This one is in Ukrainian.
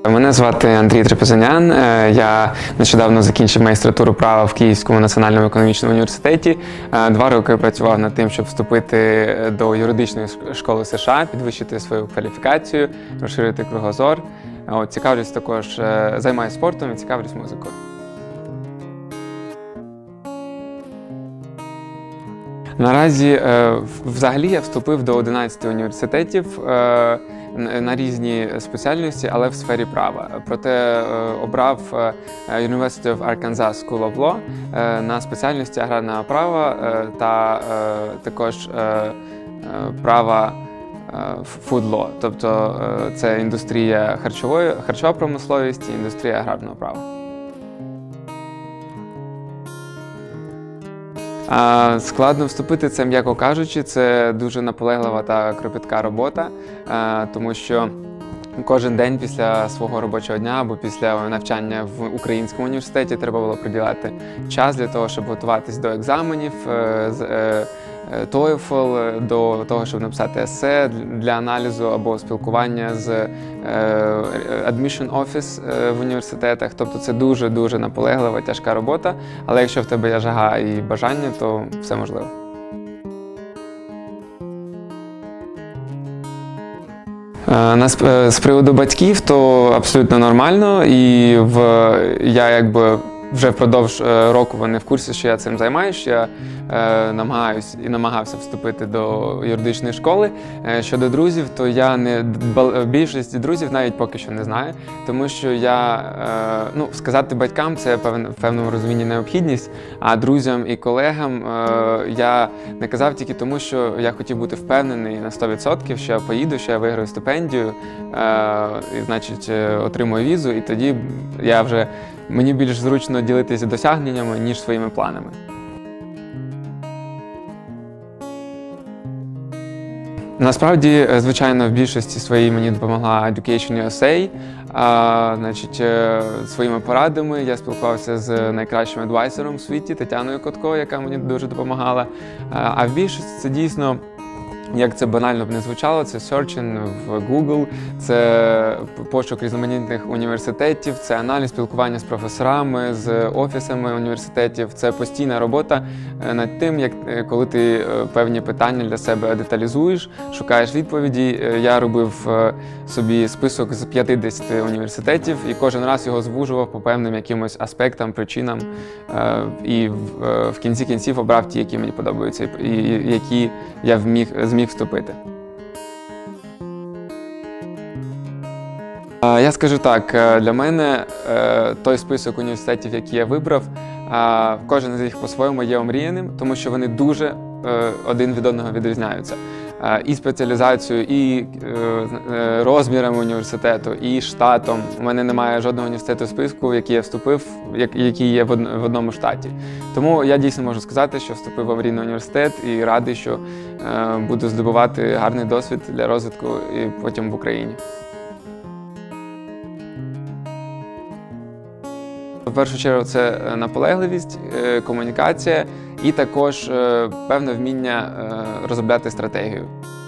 Мене звати Андрій Трепезанян. Я нещодавно закінчив магістратуру права в Київському національному економічному університеті. 2 роки працював над тим, щоб вступити до юридичної школи США, підвищити свою кваліфікацію, розширити кругозор. Цікавлюсь також, займаюся спортом і цікавлюсь музикою. Наразі, взагалі, я вступив до 11 університетів на різні спеціальності, але в сфері права. Проте обрав University of Arkansas School of Law на спеціальності аграрного права та також права food law, тобто це індустрія харчова промисловість і індустрія аграрного права. Складно вступити, це м'яко кажучи, це дуже наполеглива та кропітка робота, тому що кожен день після свого робочого дня або після навчання в українському університеті треба було приділяти час для того, щоб готуватись до екзаменів, TOEFL, до того, щоб написати есе для аналізу або спілкування з Admission Office в університетах. Тобто це дуже-дуже наполеглива, тяжка робота, але якщо в тебе є жага і бажання, то все можливо. З приводу батьків, то абсолютно нормально, і я вже впродовж року вони в курсі, що я цим займаюся, що я намагався вступити до юридичної школи. Щодо друзів, то більшість друзів навіть поки що не знаю, тому що сказати батькам – це в певному розумінні необхідність, а друзям і колегам я не казав тільки тому, що я хотів бути впевнений на 100%, що я поїду, що я виграю стипендію, і, значить, отримую візу, і тоді мені більш зручно ділитися досягненнями, ніж своїми планами. Насправді, звичайно, в більшості своїй мені допомогла Education USA. Своїми порадами я спілкувався з найкращим адвайзером у світі Тетяною Котко, яка мені дуже допомагала. А в більшості це дійсно, як це банально б не звучало, це searching в Google, це пошук різноманітних університетів, це аналіз спілкування з професорами, з офісами університетів, це постійна робота над тим, коли ти певні питання для себе деталізуєш, шукаєш відповіді. Я робив собі список з 50 університетів і кожен раз його звужував по певним якимось аспектам, причинам, і в кінці кінців обрав ті, які мені подобаються і які я зміг вступити. Я скажу так, для мене той список університетів, який я вибрав, кожен з них по-своєму є омріяним, тому що вони дуже один від одного відрізняються. І спеціалізацією, і розмірами університету, і штатом. У мене немає жодного університету в списку, в який я вступив, який є в одному штаті. Тому я дійсно можу сказати, що вступив в мрійний університет і радий, що буду здобувати гарний досвід для розвитку і потім в Україні. В першу чергу це наполегливість, комунікація і також певне вміння розробляти стратегію.